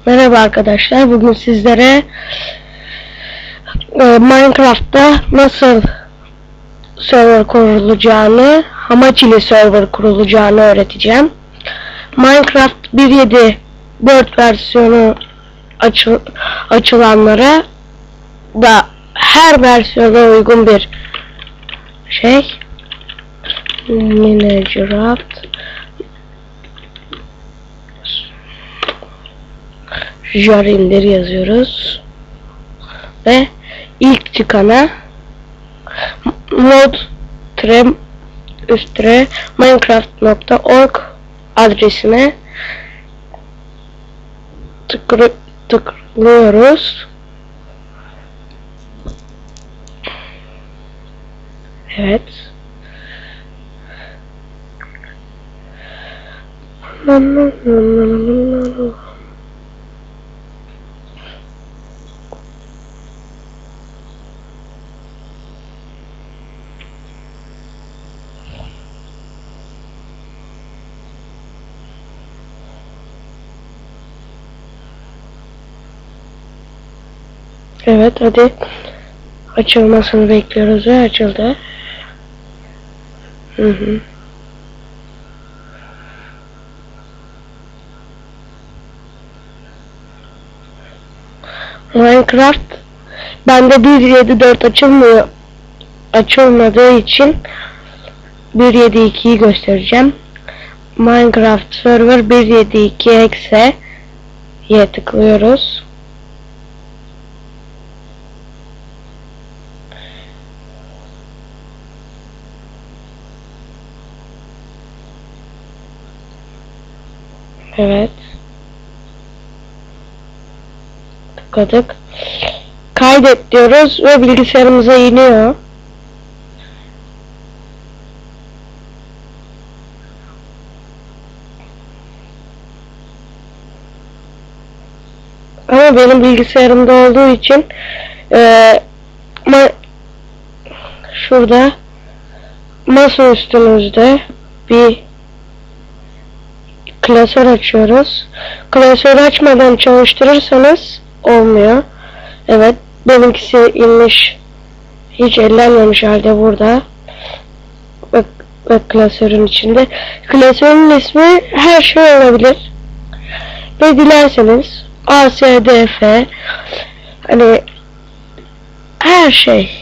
Merhaba arkadaşlar. Bugün sizlere Minecraft'ta nasıl server kurulacağını, Hamachi server kurulacağını öğreteceğim. Minecraft 1.7.4 versiyonu açılanlara da her versiyona uygun bir Minecraft jar indir yazıyoruz ve ilk çıkana mod-minecraft.org adresine tıklıyoruz. Evet. Evet, hadi açılmasını bekliyoruz ve açıldı. Minecraft bende 1.7.4 açılmadığı için 1.7.2'yi göstereceğim. Minecraft server 1.7.2 exe'ye tıklıyoruz. Evet. Tıkladık. Kaydet diyoruz ve bilgisayarımıza iniyor. Ama benim bilgisayarımda olduğu için şurada masa üstümüzde bir klasör açıyoruz. Klasörü açmadan çalıştırırsanız olmuyor. Evet, benimkisi inmiş, hiç ellenmemiş halde burada ve klasörün içinde. Klasörün ismi her şey olabilir ve dilerseniz ASDF, hani her şey.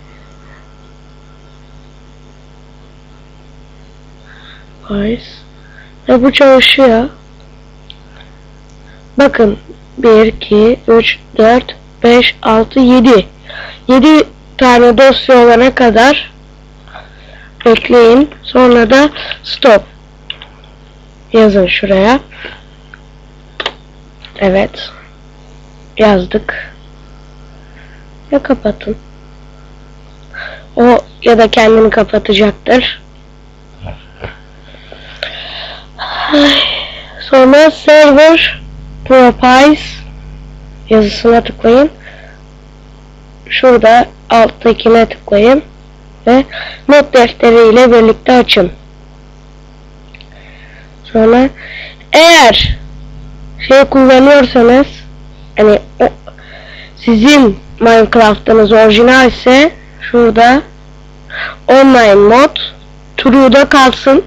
Ve bu çalışıyor. Bakın 1, 2, 3, 4, 5, 6, 7 tane dosya olana kadar bekleyin. Sonra da stop yazın şuraya. Evet, yazdık ve kapatın. O ya da kendini kapatacaktır. Sonra server properties yazısına tıklayın. Şurada alttakine tıklayın ve not defteri ile birlikte açın. Sonra eğer kullanıyorsanız, hani sizin Minecraft'ınız orijinal ise şurada online mod true'da kalsın.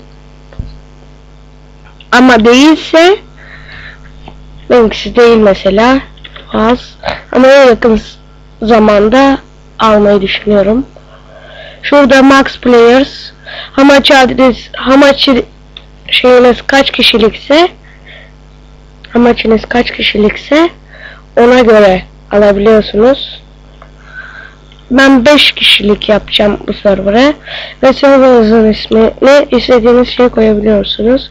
Ama değilse, benimkisi değil mesela, az, ama en yakın zamanda almayı düşünüyorum. Şurada max players, Hamachi şeyiniz kaç kişilikse ona göre alabiliyorsunuz. Ben 5 kişilik yapacağım bu server'a ve server'ınızın ismini istediğiniz şey koyabiliyorsunuz.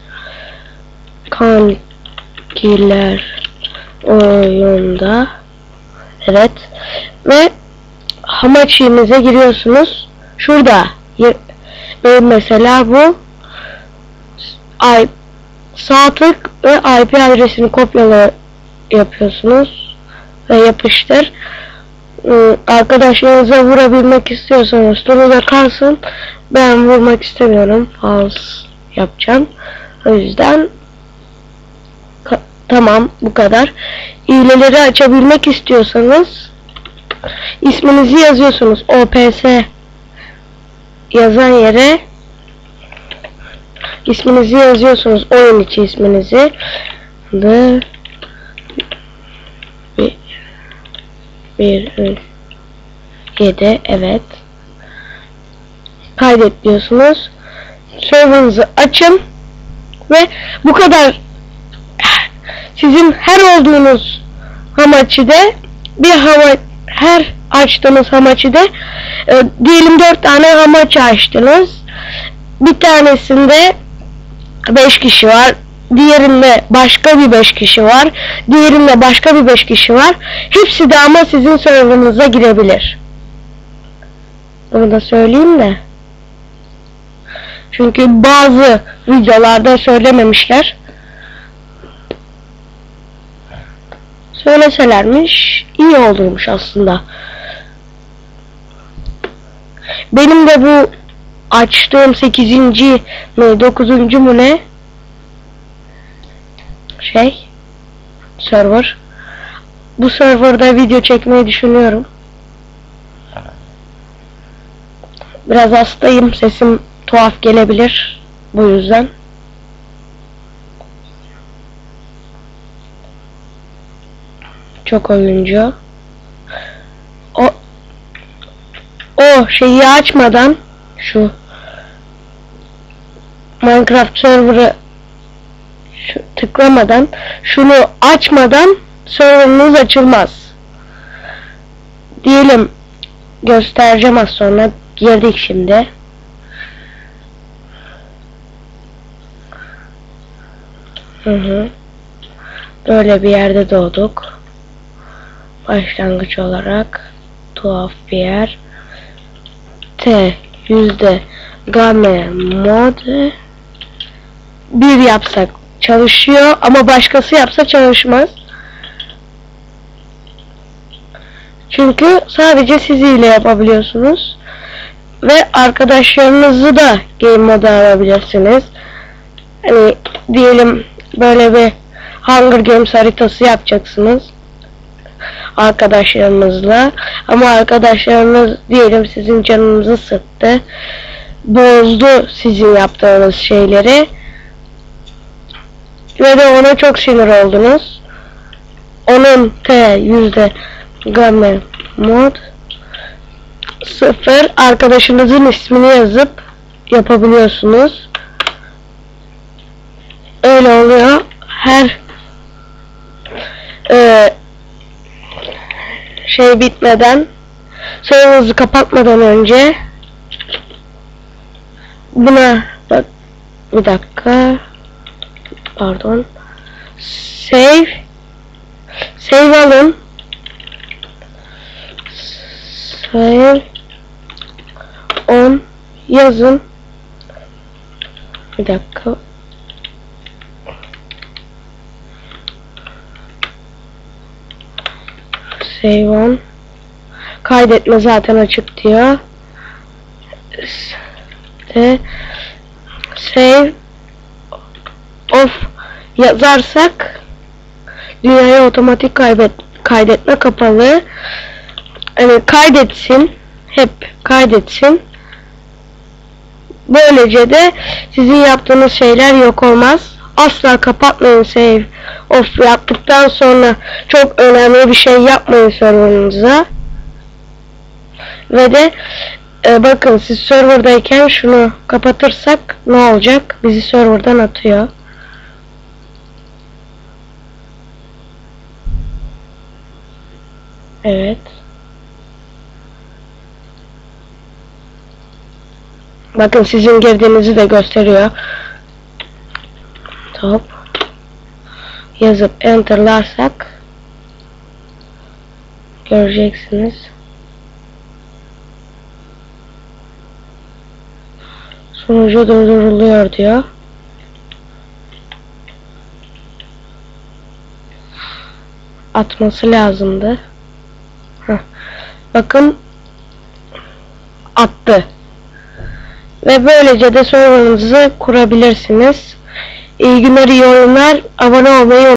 Kankiler oyunda. Evet. Ve Hamachi'mize giriyorsunuz. Şurada benim mesela bu sağ tık ve IP adresini kopyala yapıyorsunuz ve yapıştır. Arkadaşlarınıza vurabilmek istiyorsanız turda kalsın. Ben vurmak istemiyorum. False yapacağım. O yüzden tamam, bu kadar. hileleri açabilmek istiyorsanız isminizi yazıyorsunuz. OPS yazan yere isminizi yazıyorsunuz. Oyun içi isminizi. Bir 7 evet. Kaydet diyorsunuz. Server'ınızı açın ve bu kadar. Sizin her olduğunuz hamaçide her açtığınız hamaçide diyelim 4 tane hamaç açtınız. Bir tanesinde 5 kişi var. Diğerinde başka bir 5 kişi var. Diğerinde başka bir 5 kişi var. Hepsi de ama sizin serverınıza girebilir. Bunu da söyleyeyim de. Çünkü bazı videolarda söylememişler. Söyleselermiş iyi olurmuş aslında. Benim de bu açtığım 8. mi 9. mu ne server. Bu serverda video çekmeyi düşünüyorum. Biraz hastayım, sesim tuhaf gelebilir bu yüzden. Çok oyuncu. O şeyi açmadan, şu Minecraft server'ı tıklamadan, şunu açmadan server'ınız açılmaz. Diyelim, göstereceğim az sonra. Girdik şimdi. Böyle bir yerde doğduk. Başlangıç olarak tuhaf bir yer. Game mod 1 yapsak çalışıyor ama başkası yapsa çalışmaz. Çünkü sadece siz ile yapabiliyorsunuz. Ve arkadaşlarınızı da game moda alabilirsiniz. Hani diyelim böyle bir Hunger Games haritası yapacaksınız arkadaşlarınızla, ama arkadaşlarınız diyelim sizin canınızı sıktı, bozdu sizin yaptığınız şeyleri ve de ona çok sinir oldunuz. Onun game mod 0 arkadaşınızın ismini yazıp yapabiliyorsunuz. Öyle oluyor. Her şey bitmeden, server'ınızı kapatmadan önce buna bak, bir dakika, pardon, save alın, save on yazın, bir dakika, save on, kaydetme zaten açık diyor. Save off yazarsak dünyaya otomatik kaydetme kapalı. Yani kaydetsin, hep kaydetsin. Böylece de sizin yaptığınız şeyler yok olmaz. Asla kapatmayın save off yaptıktan sonra, çok önemli bir şey yapmayın serverınıza. Ve de bakın, siz serverdayken şunu kapatırsak ne olacak? Bizi serverdan atıyor. Evet. Bakın, sizin girdiğinizi de gösteriyor. Top yazıp enterlarsak göreceksiniz. Sunucu durduruluyor diyor. Atması lazımdı. Bakın, attı. Ve böylece de serverınızı kurabilirsiniz. İyi günler, iyi oyunlar. Abone olmayı unutmayın.